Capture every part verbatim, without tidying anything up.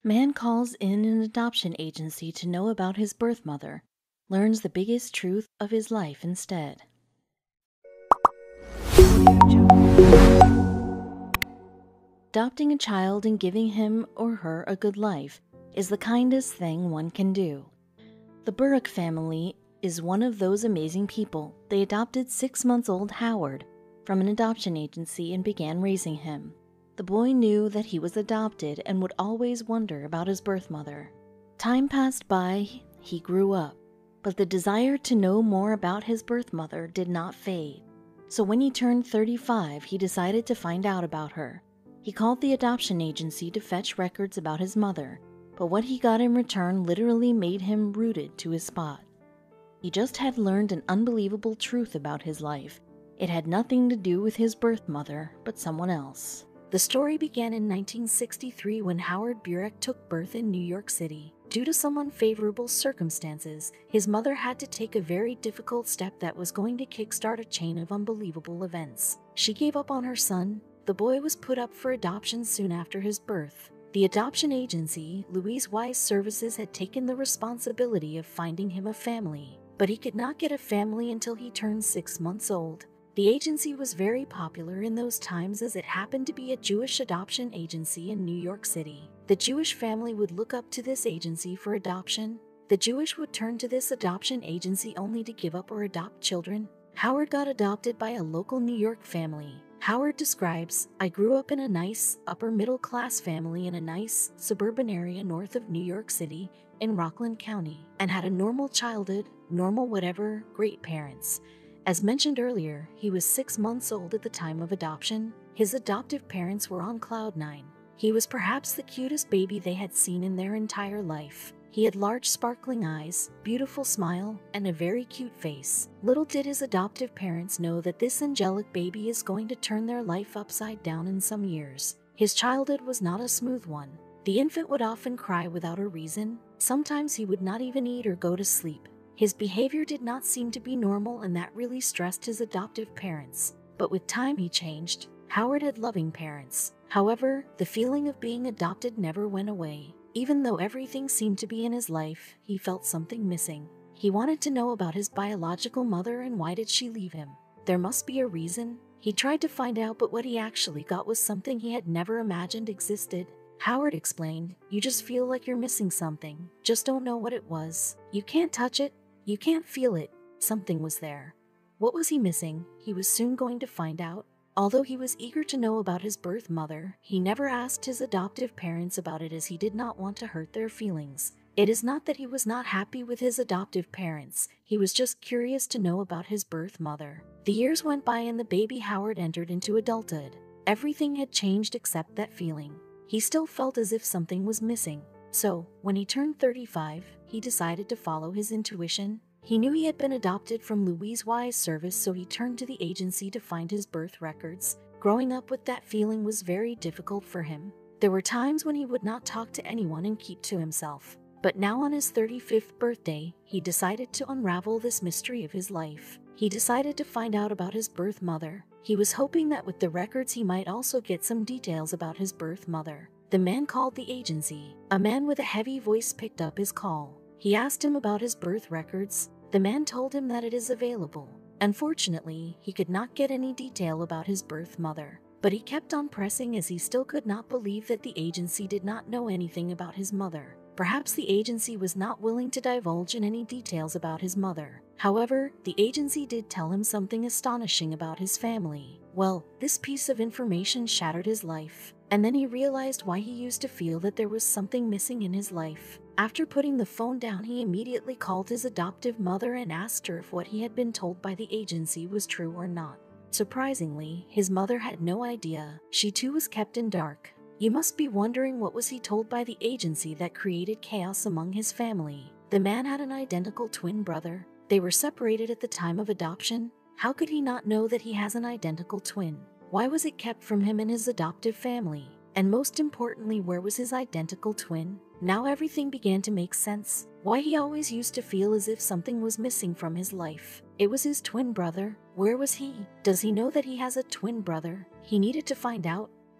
Man calls in an adoption agency to know about his birth mother, learns the biggest truth of his life instead. Adopting a child and giving him or her a good life is the kindest thing one can do. The Burke family is one of those amazing people. They adopted six-month-old Howard from an adoption agency and began raising him. The boy knew that he was adopted and would always wonder about his birth mother. Time passed by, he grew up, but the desire to know more about his birth mother did not fade. So when he turned thirty-five, he decided to find out about her. He called the adoption agency to fetch records about his mother, but what he got in return literally made him rooted to his spot. He just had learned an unbelievable truth about his life. It had nothing to do with his birth mother, but someone else. The story began in nineteen sixty-three when Howard Burek took birth in New York City. Due to some unfavorable circumstances, his mother had to take a very difficult step that was going to kickstart a chain of unbelievable events. She gave up on her son. The boy was put up for adoption soon after his birth. The adoption agency, Louise Wise Services, had taken the responsibility of finding him a family, but he could not get a family until he turned six months old. The agency was very popular in those times as it happened to be a Jewish adoption agency in New York City. The Jewish family would look up to this agency for adoption. The Jewish would turn to this adoption agency only to give up or adopt children. Howard got adopted by a local New York family. Howard describes, "I grew up in a nice, upper-middle-class family in a nice, suburban area north of New York City in Rockland County, and had a normal childhood, normal whatever, great parents." As mentioned earlier, he was six months old at the time of adoption. His adoptive parents were on cloud nine. He was perhaps the cutest baby they had seen in their entire life. He had large sparkling eyes, beautiful smile, and a very cute face. Little did his adoptive parents know that this angelic baby is going to turn their life upside down in some years. His childhood was not a smooth one. The infant would often cry without a reason. Sometimes he would not even eat or go to sleep. His behavior did not seem to be normal, and that really stressed his adoptive parents. But with time he changed. Howard had loving parents. However, the feeling of being adopted never went away. Even though everything seemed to be in his life, he felt something missing. He wanted to know about his biological mother and why did she leave him. There must be a reason. He tried to find out, but what he actually got was something he had never imagined existed. Howard explained, "You just feel like you're missing something. Just don't know what it was. You can't touch it. You can't feel it. Something was there." What was he missing? He was soon going to find out. Although he was eager to know about his birth mother, he never asked his adoptive parents about it as he did not want to hurt their feelings. It is not that he was not happy with his adoptive parents, he was just curious to know about his birth mother. The years went by and the baby Howard entered into adulthood. Everything had changed except that feeling. He still felt as if something was missing. So, when he turned thirty-five, he decided to follow his intuition. He knew he had been adopted from Louise Wise Service, so he turned to the agency to find his birth records. Growing up with that feeling was very difficult for him. There were times when he would not talk to anyone and keep to himself. But now on his thirty-fifth birthday, he decided to unravel this mystery of his life. He decided to find out about his birth mother. He was hoping that with the records he might also get some details about his birth mother. The man called the agency. A man with a heavy voice picked up his call. He asked him about his birth records. The man told him that it is available. Unfortunately, he could not get any detail about his birth mother. But he kept on pressing as he still could not believe that the agency did not know anything about his mother. Perhaps the agency was not willing to divulge in any details about his mother. However, the agency did tell him something astonishing about his family. Well, this piece of information shattered his life. And then he realized why he used to feel that there was something missing in his life. After putting the phone down, he immediately called his adoptive mother and asked her if what he had been told by the agency was true or not. Surprisingly, his mother had no idea. She too was kept in dark. You must be wondering, what was he told by the agency that created chaos among his family? The man had an identical twin brother. They were separated at the time of adoption. How could he not know that he has an identical twin? Why was it kept from him and his adoptive family? And most importantly, where was his identical twin? Now everything began to make sense. Why he always used to feel as if something was missing from his life. It was his twin brother. Where was he? Does he know that he has a twin brother? He needed to find out.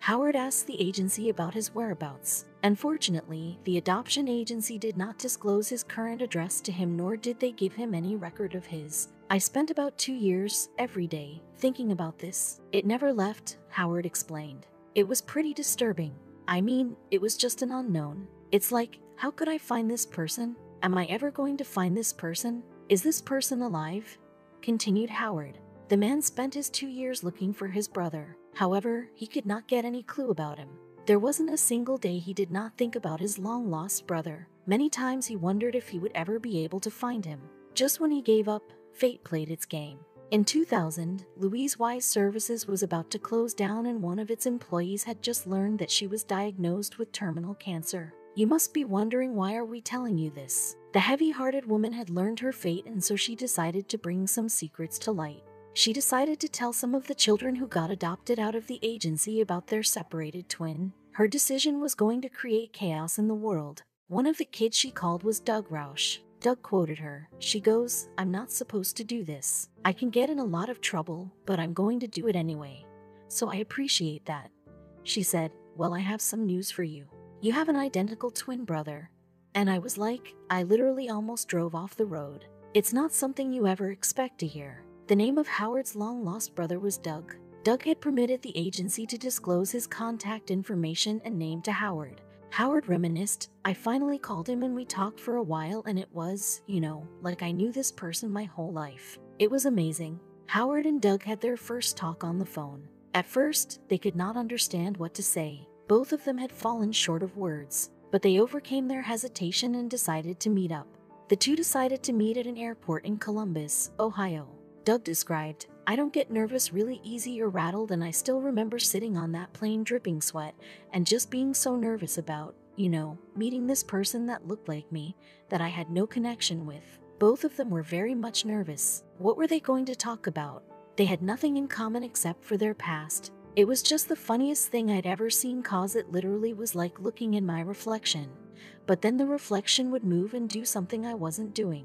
Howard asked the agency about his whereabouts. Unfortunately, the adoption agency did not disclose his current address to him, nor did they give him any record of his. I spent about two years, every day, thinking about this. It never left, Howard explained. It was pretty disturbing. I mean, it was just an unknown. It's like, how could I find this person? Am I ever going to find this person? Is this person alive? Continued Howard. The man spent his two years looking for his brother. However, he could not get any clue about him. There wasn't a single day he did not think about his long-lost brother. Many times he wondered if he would ever be able to find him. Just when he gave up, fate played its game. In two thousand, Louise Wise Services was about to close down, and one of its employees had just learned that she was diagnosed with terminal cancer. You must be wondering, why are we telling you this? The heavy-hearted woman had learned her fate, and so she decided to bring some secrets to light. She decided to tell some of the children who got adopted out of the agency about their separated twin. Her decision was going to create chaos in the world. One of the kids she called was Doug Roush. Doug quoted her. She goes, "I'm not supposed to do this. I can get in a lot of trouble, but I'm going to do it anyway. So I appreciate that." She said, "Well, I have some news for you. You have an identical twin brother." And I was like, I literally almost drove off the road. It's not something you ever expect to hear. The name of Howard's long-lost brother was Doug. Doug had permitted the agency to disclose his contact information and name to Howard. Howard reminisced, "I finally called him and we talked for a while, and it was, you know, like I knew this person my whole life. It was amazing." Howard and Doug had their first talk on the phone. At first, they could not understand what to say. Both of them had fallen short of words, but they overcame their hesitation and decided to meet up. The two decided to meet at an airport in Columbus, Ohio. Doug described, "I don't get nervous really easy or rattled, and I still remember sitting on that plane dripping sweat and just being so nervous about, you know, meeting this person that looked like me, that I had no connection with." Both of them were very much nervous. What were they going to talk about? They had nothing in common except for their past. It was just the funniest thing I'd ever seen, cause it literally was like looking in my reflection. But then the reflection would move and do something I wasn't doing.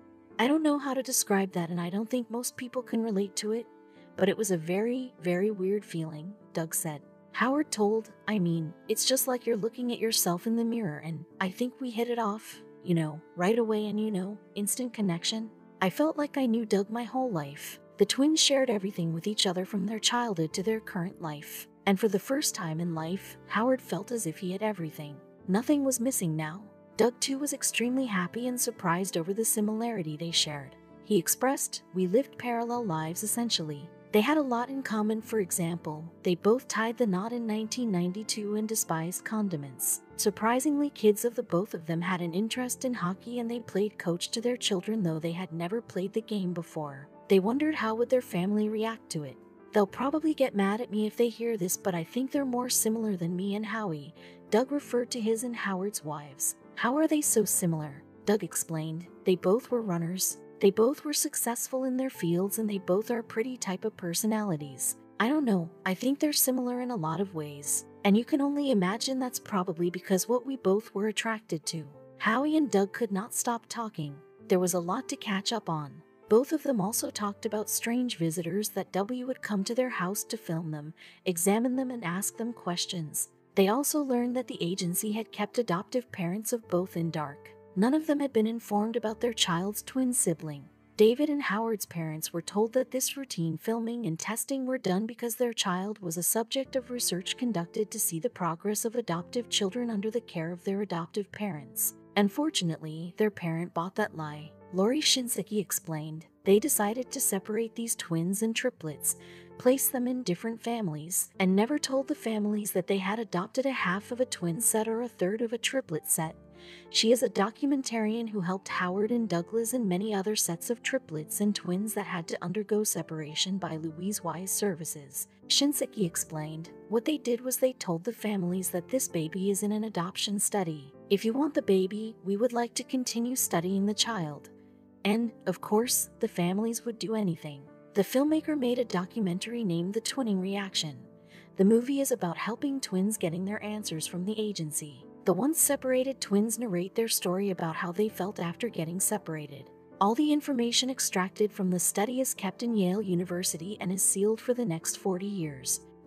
I don't know how to describe that, and I don't think most people can relate to it, but it was a very, very weird feeling, Doug said. Howard told, "I mean, it's just like you're looking at yourself in the mirror, and I think we hit it off, you know, right away, and you know, instant connection. I felt like I knew Doug my whole life." The twins shared everything with each other from their childhood to their current life, and for the first time in life, Howard felt as if he had everything. Nothing was missing now. Doug too was extremely happy and surprised over the similarity they shared. He expressed, "We lived parallel lives essentially." They had a lot in common. For example, they both tied the knot in nineteen ninety-two and despised condiments. Surprisingly, kids of the both of them had an interest in hockey, and they played coach to their children, though they had never played the game before. They wondered how would their family react to it. "They'll probably get mad at me if they hear this, but I think they're more similar than me and Howie." Doug referred to his and Howard's wives. "How are they so similar?" Doug explained. "They both were runners. They both were successful in their fields, and they both are pretty type of personalities. I don't know, I think they're similar in a lot of ways. And you can only imagine that's probably because what we both were attracted to." Howie and Doug could not stop talking. There was a lot to catch up on. Both of them also talked about strange visitors that W would come to their house to film them, examine them, and ask them questions. They also learned that the agency had kept adoptive parents of both in dark. None of them had been informed about their child's twin sibling. David and Howard's parents were told that this routine filming and testing were done because their child was a subject of research conducted to see the progress of adoptive children under the care of their adoptive parents. Unfortunately, their parent bought that lie. Lori Shinseki explained, "They decided to separate these twins and triplets, place them in different families, and never told the families that they had adopted a half of a twin set or a third of a triplet set." She is a documentarian who helped Howard and Douglas and many other sets of triplets and twins that had to undergo separation by Louise Wise Services. Shinseki explained, "What they did was they told the families that this baby is in an adoption study. If you want the baby, we would like to continue studying the child." And, of course, the families would do anything. The filmmaker made a documentary named The Twinning Reaction. The movie is about helping twins getting their answers from the agency. The once separated twins narrate their story about how they felt after getting separated. All the information extracted from the study is kept in Yale University and is sealed for the next forty years.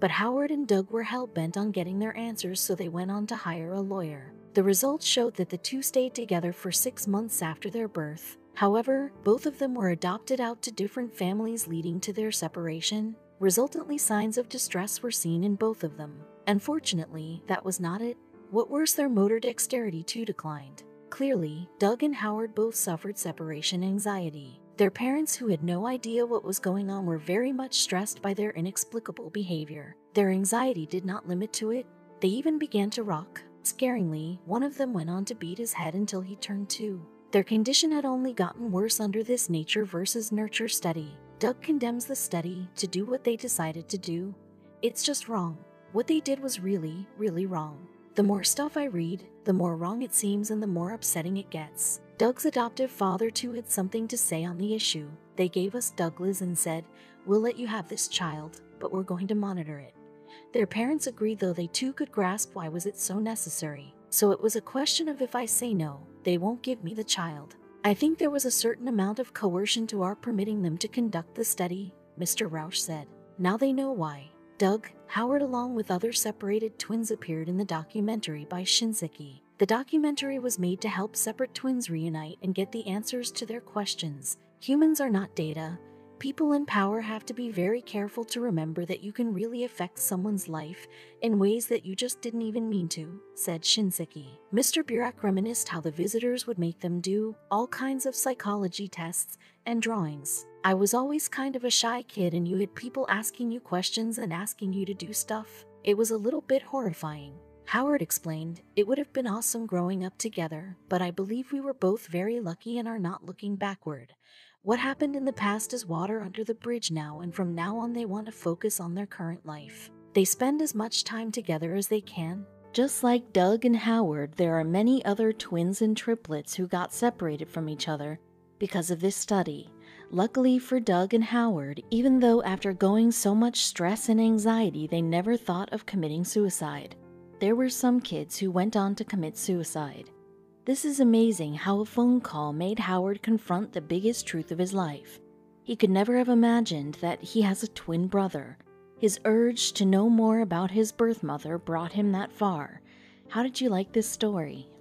But Howard and Doug were hell-bent on getting their answers, so they went on to hire a lawyer. The results showed that the two stayed together for six months after their birth. However, both of them were adopted out to different families, leading to their separation. Resultantly, signs of distress were seen in both of them. Unfortunately, that was not it. What worse, their motor dexterity too declined. Clearly, Doug and Howard both suffered separation anxiety. Their parents, who had no idea what was going on, were very much stressed by their inexplicable behavior. Their anxiety did not limit to it. They even began to rock. Scaringly, one of them went on to beat his head until he turned two. Their condition had only gotten worse under this nature versus nurture study. Doug condemns the study to do what they decided to do. It's just wrong. What they did was really, really wrong. The more stuff I read, the more wrong it seems and the more upsetting it gets. Doug's adoptive father too had something to say on the issue. They gave us Douglas and said, "We'll let you have this child, but we're going to monitor it." Their parents agreed, though they too could grasp why was it so necessary. So it was a question of, if I say no, they won't give me the child. I think there was a certain amount of coercion to our permitting them to conduct the study, Mister Rausch said. Now they know why. Doug, Howard along with other separated twins appeared in the documentary by Shinseki. The documentary was made to help separate twins reunite and get the answers to their questions. Humans are not data. People in power have to be very careful to remember that you can really affect someone's life in ways that you just didn't even mean to, said Shinseki. Mister Burak reminisced how the visitors would make them do all kinds of psychology tests and drawings. I was always kind of a shy kid, and you had people asking you questions and asking you to do stuff. It was a little bit horrifying. Howard explained, "It would have been awesome growing up together, but I believe we were both very lucky and are not looking backward. What happened in the past is water under the bridge now, and from now on they want to focus on their current life. They spend as much time together as they can." Just like Doug and Howard, there are many other twins and triplets who got separated from each other because of this study. Luckily for Doug and Howard, even though after going so much stress and anxiety they never thought of committing suicide, there were some kids who went on to commit suicide. This is amazing how a phone call made Howard confront the biggest truth of his life. He could never have imagined that he has a twin brother. His urge to know more about his birth mother brought him that far. How did you like this story?